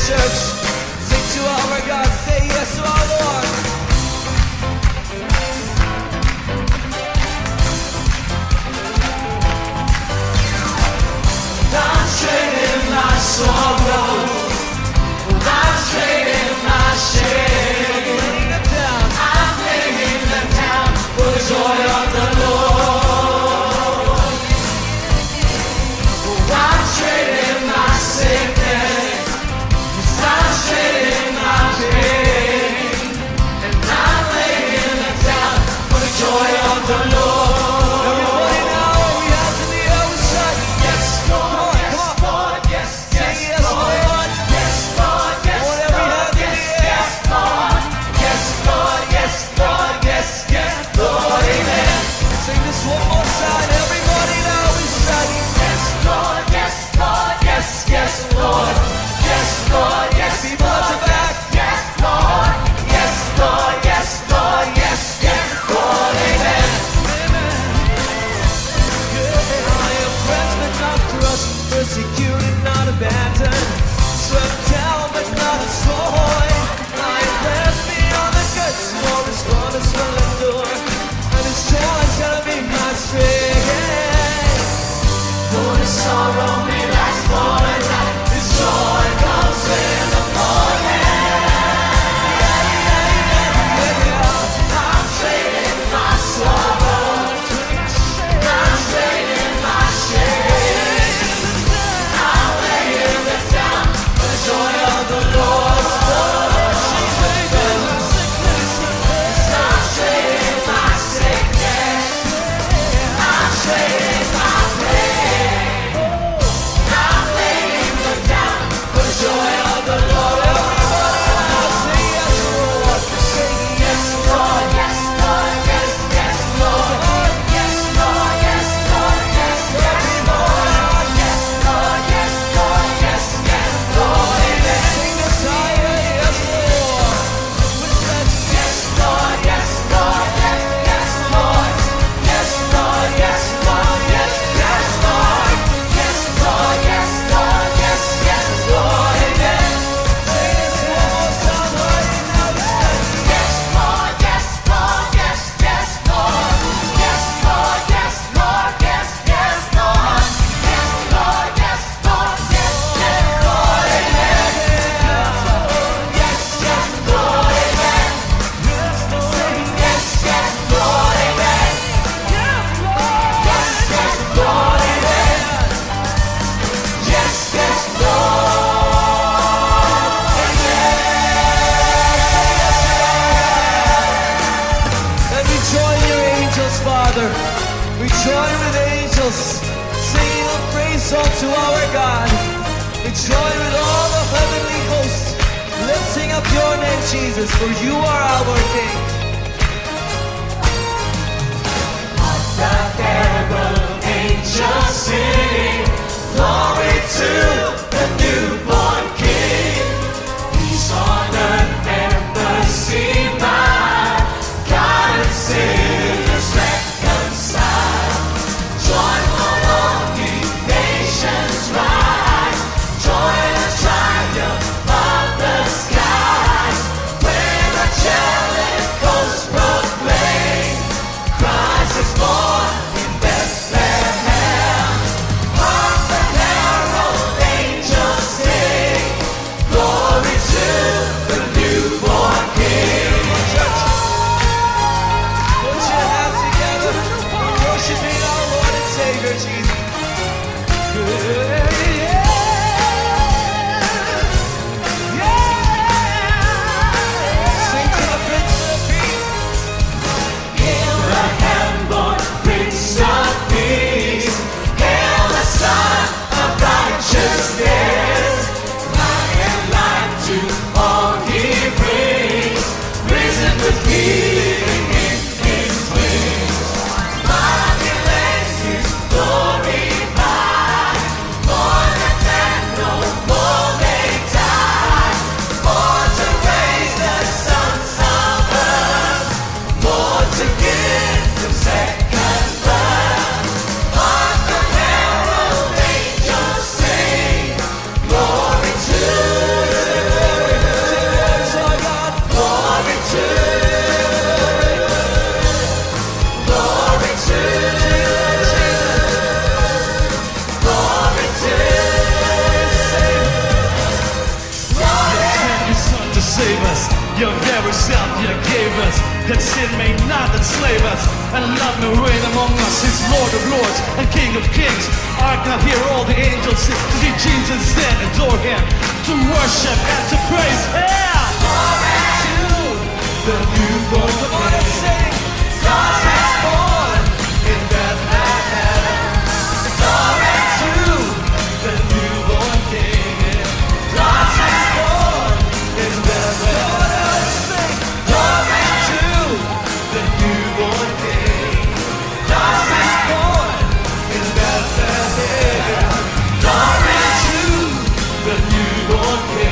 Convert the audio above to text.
church. Sing to our God, say yes to our Lord. I'm trading my sorrows, I'm trading my shame. I'm laying them down for the joy of the Lord. I'm trading my sickness, I'm trading my pain, and I'm laying them down for the joy of the Lord. Everybody now, we have to the other side. Yes, Lord, yes, Lord, yes, yes, Lord, yes, Lord, yes, Lord, yes, yes, Lord, yes, Lord, yes, Lord, yes, yes, Lord, amen. Sing this one more time, everybody now, we sing. Yes, Lord, yes, Lord, yes, yes, Lord, yes, Lord, yes, people at the back. Yes, Lord, yes, Lord, yes, Lord, yes, yes, Lord, amen. I am pressed but not crushed, persecuted, not abandoned, struck down but not destroyed. I am blessed beyond the goods, for His promise will endure, and His joy shall be my strength. For the sorrow may last for a night, His joy comes in the morning. I'm trading my sorrow, I'm trading my shame, I'm laying them down for the joy of the Lord. I'm trading my sickness, I'm trading my pain, I'm laying them down for the joy of the Lord. Say yes, Lord. Say yes, Lord. Yes, Lord. Yes, yes, Lord. Yes, Lord. Yes, Lord. Yes, yes, Lord. Yes, Lord. Yes, Lord. Yes, yes, Lord. Amen. Sing this higher. Yes, Lord. We said yes, Lord. Yes, Lord. Yes, yes, Lord. Yes, Lord. Yes, Lord. Yes, yes, Lord. Yes, Lord. Yes, Lord. Yes, yes, Lord. Amen. Sing this one more time right now. We said yes, Lord. Yes, Lord. Yes, yes, Lord. Yes, Lord. Yes, Lord. Yes, yes, Lord. Yes, Lord. Yes, Lord. Yes, yes, Lord. Amen. Yes, yes, Lord. Amen. Sing yes, yes, Lord. Amen. Yes, yes, Lord. Amen. Yes, yes, Lord. And we join your angels, Father. We join with angels, singing a praise song to our God. We join with all the heavenly hosts, lifting up your name, Jesus, for you are our King. The herald angels sing, glory to the newborn King. Peace on earth and mercy mild, God and sinners reconciled. Joyful all ye nations rise, joy the triumph of the skies. When the angelic hosts proclaim, Christ is born in Bethlehem. Hark the herald Your very self you gave us, that sin may not enslave us, and love may reign among us. He's Lord of Lords and King of Kings. Art not hear all the angels sing, to see Jesus and adore Him, to worship and to praise Him. Glory to the newborn King. God is born in Bethlehem. Glory to the newborn King. God is born in Bethlehem. Glory to the newborn King. God is born in Bethlehem. Glory to the newborn King.